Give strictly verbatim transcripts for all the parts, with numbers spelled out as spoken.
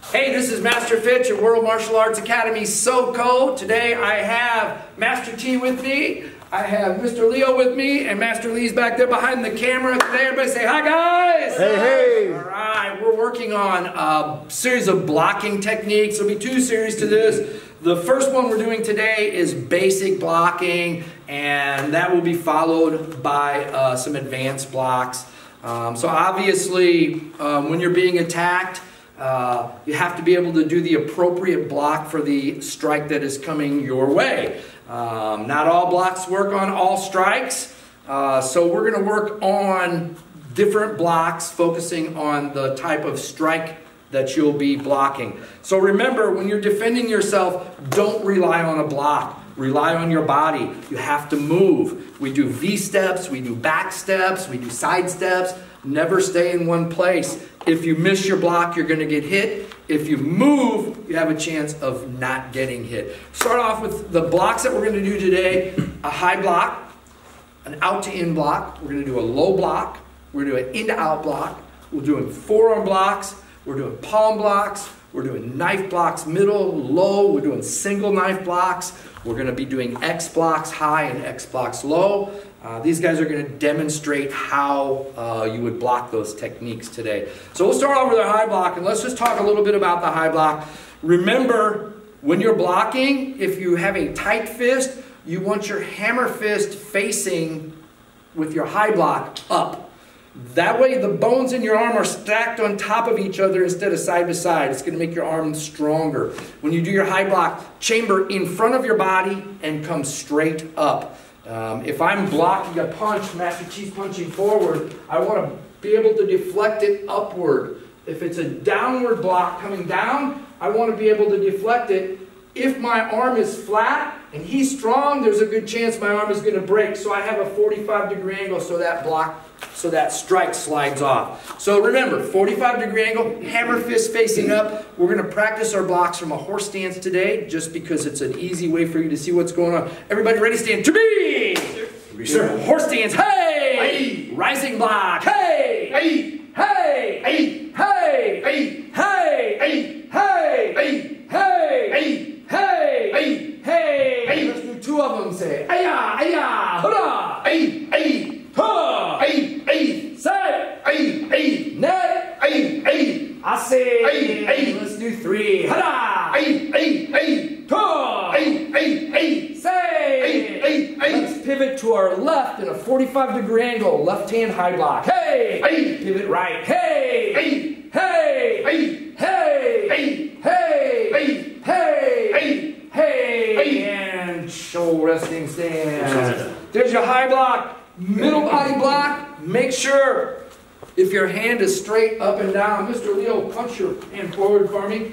Hey, this is Master Fitch at World Martial Arts Academy, SoCo. Today I have Master T with me. I have Mister Leo with me, and Master Lee's back there behind the camera. Today, everybody say hi, guys. Hey, hey. All right, we're working on a series of blocking techniques. There'll be two series to this. The first one we're doing today is basic blocking, and that will be followed by uh, some advanced blocks. Um, so obviously, um, when you're being attacked, Uh, you have to be able to do the appropriate block for the strike that is coming your way. Um, not all blocks work on all strikes, uh, so we're going to work on different blocks focusing on the type of strike that you'll be blocking. So remember, when you're defending yourself, don't rely on a block. Rely on your body. You have to move. We do V-steps, we do back steps, we do side steps. Never stay in one place. If you miss your block, you're going to get hit. If you move, you have a chance of not getting hit. Start off with the blocks that we're going to do today. A high block, an out to in block. We're going to do a low block. We're going to do an in to out block. We're doing forearm blocks. We're doing palm blocks. We're doing knife blocks middle, low. We're doing single knife blocks. We're going to be doing X blocks high and X blocks low. Uh, these guys are going to demonstrate how uh, you would block those techniques today. So we'll start off with our high block, and let's just talk a little bit about the high block. Remember, when you're blocking, if you have a tight fist, you want your hammer fist facing with your high block up. That way the bones in your arm are stacked on top of each other instead of side to side. It's going to make your arm stronger. When you do your high block, chamber in front of your body and come straight up. Um, if I'm blocking a punch, Master T's punching forward, I want to be able to deflect it upward. If it's a downward block coming down, I want to be able to deflect it. If my arm is flat and he's strong, there's a good chance my arm is going to break. So I have a forty-five degree angle so that block, so that strike slides off. So remember, forty-five degree angle, hammer fist facing up. We're going to practice our blocks from a horse stance today, just because it's an easy way for you to see what's going on. Everybody ready? Stand to be! Sir. Sir. Horse stance, hey! Hey! Rising block, hey! Hey! Hey! Hey! Hey! Hey! Hey! Hey! Hey! Hey! Hey! Hey! Hey! Hey! Let's do two of them. Say, ayah! Ayah! Hurrah! Ay! Ay! Ha! Ay! Ay! Say! Ay! Ay! Nay! Ay! Ay! I say! Ay! Ay! Let's do three. Hurrah! Ay! Ay! Ay! Ha! Ay! Ay! Ay! Say! Ay! Ay! Ay! Let's pivot to our left in a forty-five degree angle. Left hand high block. Hey! Ay! Pivot right. Hey! Ay! Hey! Ay! Hey! Ay! Hey! Ay! Hey! Hey! Hey! And show resting stance. There's your high block. Middle body block. Make sure if your hand is straight up and down. Mister Leo, punch your hand forward for me.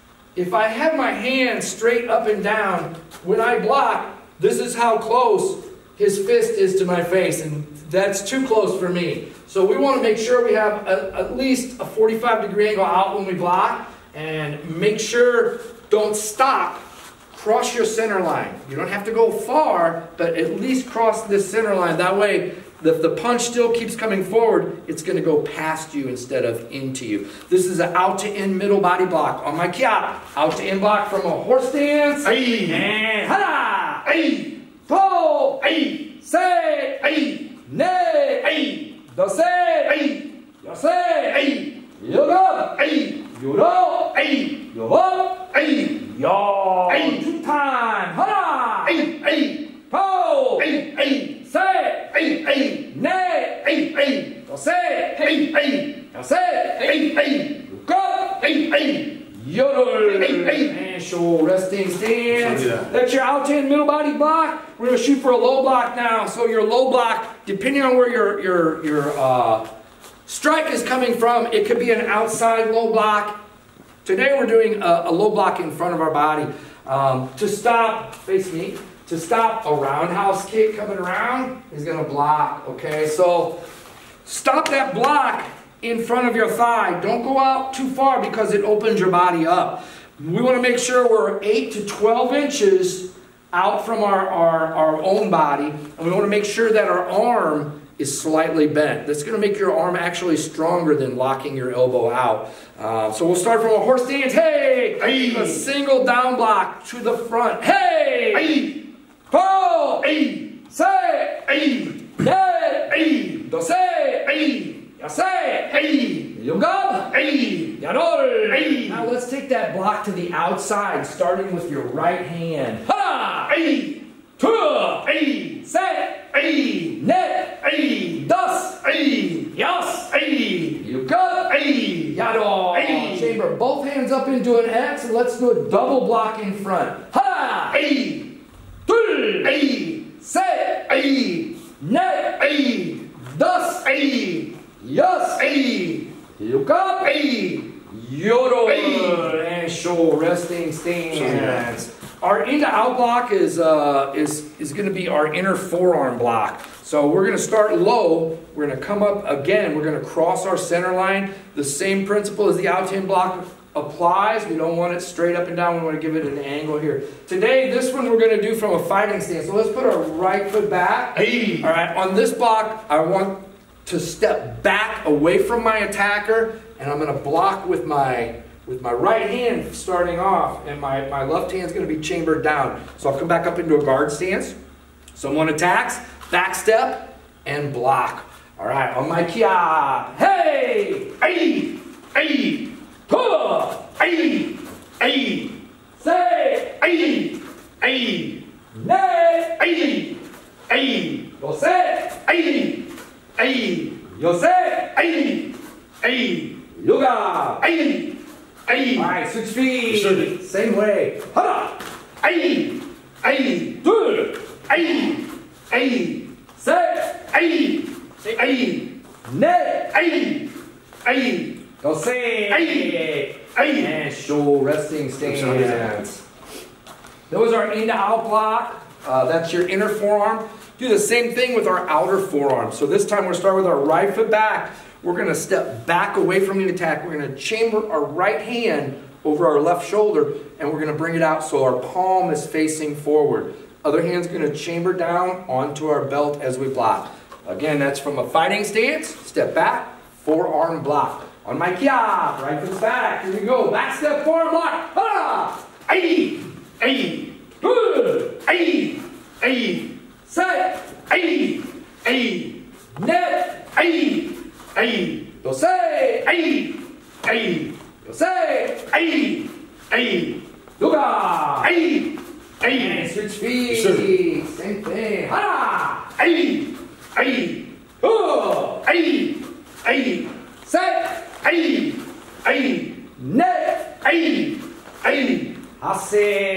If I have my hand straight up and down, when I block, this is how close his fist is to my face, and that's too close for me. So we want to make sure we have a, at least a forty-five degree angle out when we block, and make sure don't stop. Cross your center line. You don't have to go far, but at least cross this center line. That way, if the punch still keeps coming forward, it's going to go past you instead of into you. This is an out to in middle body block. On my kiap, out to in block from a horse stance. Aye. And hada! Aye. Po! Aye. Say! Aye. Ne! Aye. Do say! Aye. Yo say! Aye. Yo go! Aye. Yo do! Aye. Yo ho! Aye. Yo! Aye. Two time! Hada! Aye. Aye. Po! Aye. Aye. Say! Aye. Aye. Ne! Aye. Aye. Do say! Aye. Aye. Do say! Aye. Aye. Go! Aye. Aye. Yodel! And show resting stance. That's your out to in middle body block. We're going to shoot for a low block now. So your low block, depending on where your your your uh, strike is coming from, it could be an outside low block. Today we're doing a, a low block in front of our body. Um, to stop, face me. To stop a roundhouse kick coming around, he's going to block. Okay, so stop that block in front of your thigh. Don't go out too far because it opens your body up. We want to make sure we're eight to twelve inches out from our, our, our own body, and we want to make sure that our arm is slightly bent. That's going to make your arm actually stronger than locking your elbow out. Uh, so we'll start from a horse stance. Hey! Hey. A single down block to the front. Hey! Hey. Pull! Hey. Say! Hey. Net! Hey. Do say! Hey. Ya say! Hey. Yungab! Hey. Yadol! Hey. Now let's take that block to the outside, starting with your right hand. Ha! Hey. Two! Hey. Say! Hey. Net! Hey. Das! Hey. Yes! Hey. Yungab! Hey. Yadol! Hey. Chamber both hands up into an X, and let's do a double block in front. Ha! Hey. Two! Hey. Say! Hey. Net! Hey. Das! Hey. Yes! Hey. Yungab! Hey. Yodel Hey. and show resting stance. Our into out block is uh, is is going to be our inner forearm block. So we're going to start low. We're going to come up again. We're going to cross our center line. The same principle as the out in block applies. We don't want it straight up and down. We want to give it an angle here. Today, this one we're going to do from a fighting stance. So let's put our right foot back. Hey. All right. On this block, I want to step back away from my attacker, and I'm going to block with my with my right hand starting off, and my, my left hand's going to be chambered down. So I'll come back up into a guard stance. Someone attacks, back step, and block. All right, on my kia. Hey! Hey. Hey. Pull! Hey. Hey. Say! Hey. Hey. Nay! Hey. Hey. Yo say! Hey. Hey. Yo say! Hey. Hey. Yoga! Hey. Hey. All right, switch feet. Sure. Same way. Hada! Hey. Hey. Two! Hey. Hey. Say! Hey. Hey. Nay! Hey. Hey. Yo say! Hey. Hey. And show resting stance. That was our in to out block. Uh, that's your inner forearm. Do the same thing with our outer forearm. So this time we'll start with our right foot back. We're going to step back away from the attack. We're going to chamber our right hand over our left shoulder, and we're going to bring it out so our palm is facing forward. Other hand's going to chamber down onto our belt as we block. Again, that's from a fighting stance. Step back, forearm block. On my kia, right foot's back. Here we go. Back step, forearm block. Ha! Hey. Hey. Good. Hey. Hey. Set. Hey. Hey. Net. Hey. Hey. Yo say. Hey. Hey. Yo say. Hey. Hey. Yoga. Hey. And Hey. switch feet. Sure. Same thing. Ha! Hey. Hey. Oh. Hey. Hey. Set. Hey. Hey. Net. Hey. Hey. Hase.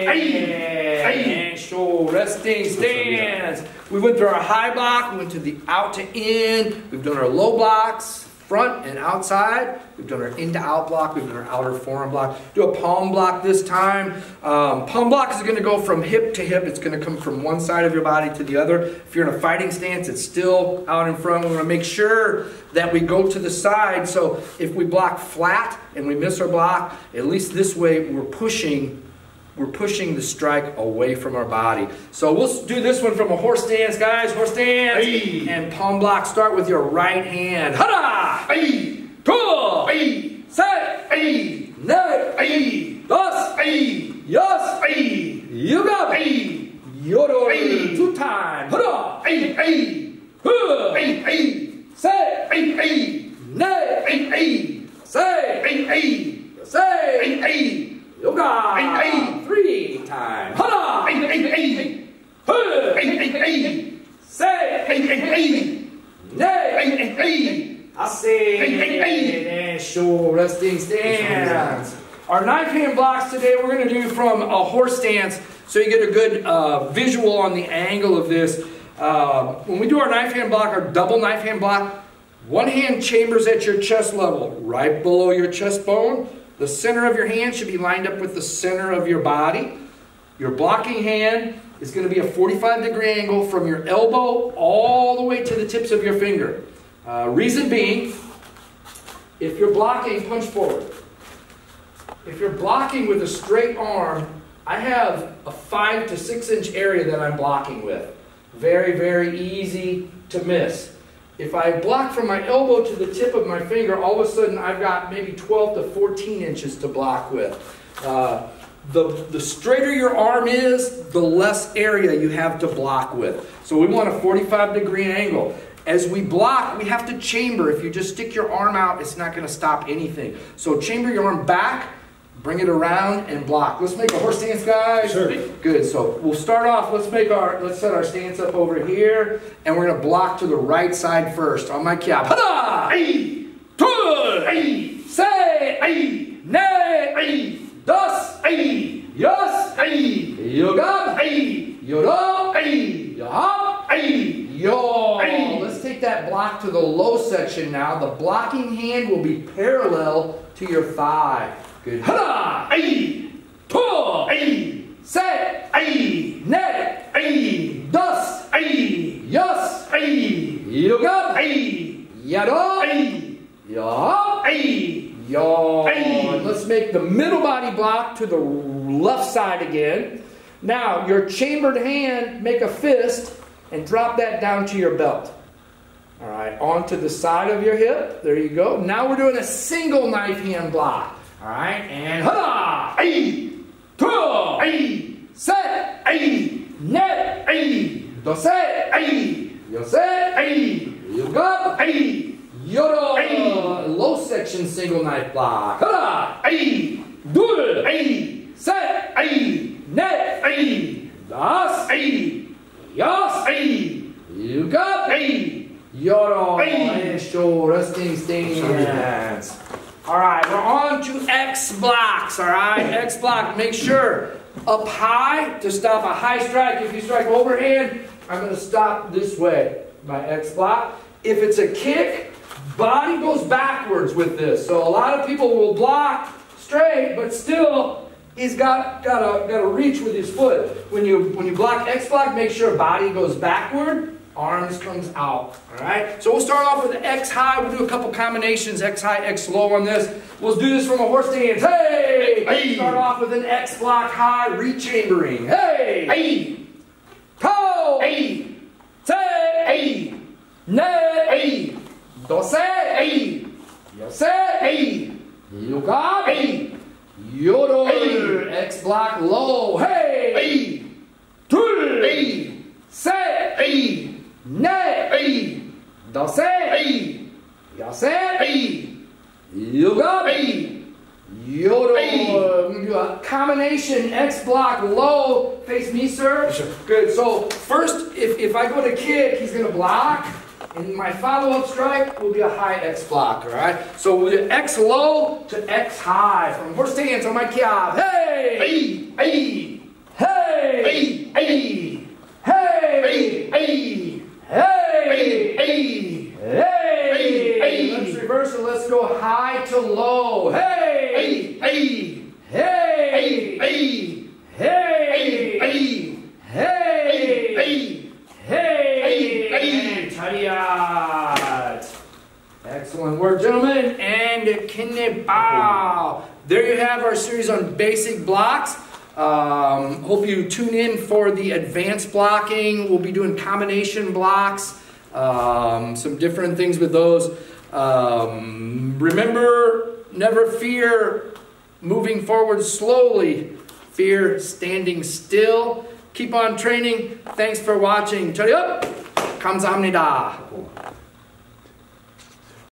Hey. And show resting stance. We went through our high block. We went to the out to in. We've done our low blocks, front and outside. We've done our in to out block. We've done our outer forearm block. Do a palm block this time. Um, palm block is going to go from hip to hip. It's going to come from one side of your body to the other. If you're in a fighting stance, it's still out in front. We want to make sure that we go to the side. So if we block flat and we miss our block, at least this way we're pushing We're pushing the strike away from our body. So we'll do this one from a horse stance, guys. Horse stance. Hey. And palm block. Start with your right hand. Hada! Hey. Pull! Hey. Set! Hey. Net! Hey. Das! Hey. Yes! Hey. You got it! Hey. Yodel! Hey. Two times. Hada! Hey. Hey. Huh! Hey. Hey. Set! Hey. Hey. Net! Hey. Hey. Say! Hey. Hey. Say! Hey. Hey. Yoga! Hey, hey. Three times. Hada! Hey. Hey. Hey. Huh! Hey. Hey. Hey. Say! Hey. Hey. Hey. Net! Hey. Hey. Hey. I say, Hey, hey, hey. and show resting stance. Our knife hand blocks today we're going to do from a horse stance so you get a good uh, visual on the angle of this. Uh, when we do our knife hand block, our double knife hand block, one hand chambers at your chest level, right below your chest bone. The center of your hand should be lined up with the center of your body. Your blocking hand is going to be a forty-five degree angle from your elbow all the way to the tips of your finger. Uh, reason being, if you're blocking, punch forward. If you're blocking with a straight arm, I have a five to six inch area that I'm blocking with. Very, very easy to miss. if I block from my elbow to the tip of my finger, all of a sudden I've got maybe twelve to fourteen inches to block with. Uh, the, the straighter your arm is, the less area you have to block with. So we want a forty-five degree angle. As we block, we have to chamber. If you just stick your arm out, it's not going to stop anything. So chamber your arm back, bring it around, and block. Let's make a horse stance, guys. Sure. Good. So we'll start off. Let's make our. Let's set our stance up over here, and we're going to block to the right side first. On my kiap. Hada! Ay! Two! Ay! Say! Ay! Ne! Ay! Dos! Ay! Yes! Ay! Yoga! Ay! Yodo! Ay! Yahop! Ay! Yo! Ay. Let's take that block to the low section now. The blocking hand will be parallel to your thigh. Good. Hada! Ay! Two! Ay! Set! Ay! Net! Ay! Dos! Ay! Yes! Ay! Yoga! Ay! Yado! Ay! Yahop! Ay! Yo! Ay. And let's make the middle body block to the left side again. Now, your chambered hand, make a fist and drop that down to your belt. All right, onto the side of your hip. There you go. Now we're doing a single knife hand block. All right, and hada! Ay! Two! Ay! Set! Ay! Net! Ay! Dose! Ay! Yose! Ay! Yoga! Ay! Yodo! Ay. Low section single knife block. Hada! Ay! Deux! Ay! Set! Ay! Net! Ay! Das! Ay! Yas! Ay! Yoga! Ay! Yodo! Ay. And show resting stance. All right, we're on to X blocks. All right, X block. Make sure up high to stop a high strike. If you strike overhand, I'm going to stop this way. My X block. If it's a kick, body goes backwards with this. So a lot of people will block straight, but still he's got got to got to reach with his foot. When you when you block X block, make sure body goes backward. Arms comes out, all right? So we'll start off with X high. We'll do a couple combinations, X high, X low on this. We'll do this from a horse stance. Hey! Hey! Start off with an X block high, rechambering. Hey! Ay! Toe! Ay! Say! Ay! Ne! Ay! Dose! Ay! Yose! Ay! Yoga! Ay! Yodo! Hey! X block low. Hey! Ay! Two! Ay! Say! Ay! Ne! Ay! Dose! Ay! Yose! Ay! Yoga! Ay! Yodo. Hey. We're going to do a combination X block low. Face me, sir. Sure. Good. So first, if, if I go to kick, he's going to block. And my follow-up strike will be a high X block, all right? So we'll do X low to X high. From horse stance on my kiap. Hey! Ay! Ay! Hey! Ay! Ay! Hey! Ay! Ay! Hey! Ay! Hey! Hey. Let's reverse it. Let's go high to low. Hey! Ay! Ay! Hey! Ay! Hey! Ay! Hey! Ay! Hey! Ay. And Tadiyat. Excellent work, gentlemen. And Kinebao. There you have our series on basic blocks. Um, hope you tune in for the advanced blocking. We'll be doing combination blocks. Um, some different things with those. Um, remember, never fear moving forward slowly. Fear standing still. Keep on training. Thanks for watching. Chariot! 감사합니다.